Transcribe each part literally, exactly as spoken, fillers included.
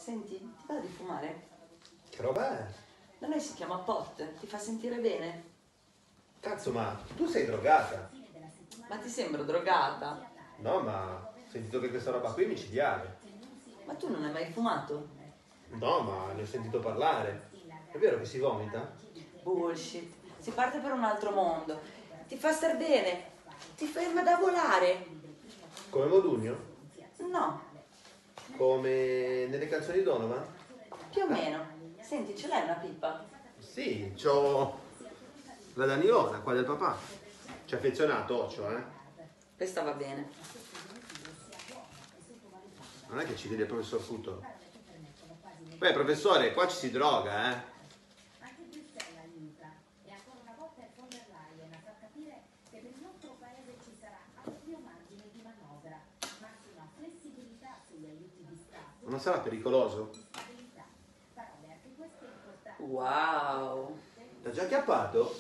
Senti, ti va di fumare? Che roba è? Da noi si chiama pot, ti fa sentire bene? Cazzo, ma tu sei drogata? Ma ti sembro drogata? No, ma ho sentito che questa roba qui è micidiale. Ma tu non hai mai fumato? No, ma ne ho sentito parlare. È vero che si vomita? Bullshit, si parte per un altro mondo. Ti fa star bene, ti ferma da volare. Come Modugno? No, Come nelle canzoni di Donovan? più o meno. Senti, ce l'hai una pipa? Sì, c'ho la Danilona, qua del papà. Ci è affezionato, Occio, eh? Questa va bene. Non è che ci vede il professor Futo. Beh, professore, qua ci si droga, eh? Non sarà pericoloso? Wow. T'ha già acchiappato?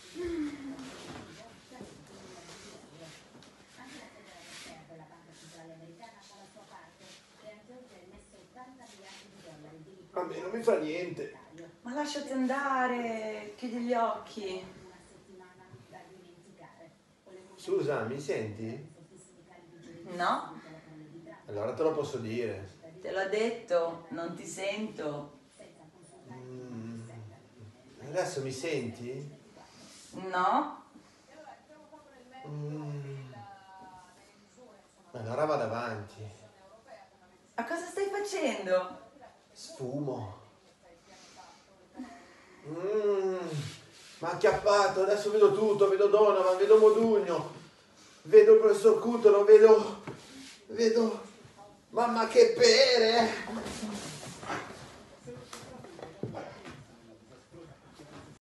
A me non mi fa niente. Ma lasciati andare, chiudi gli occhi. Scusa, mi senti? No? Allora te lo posso dire. Te l'ho detto, non ti sento. Mm. Adesso mi senti? No? Mm. Allora vado avanti. A cosa stai facendo? Sfumo. Mm. Ma acchiappato, adesso vedo tutto, vedo Donovan, vedo Modugno, vedo il professor Cutolo, vedo... vedo... Mamma che pere!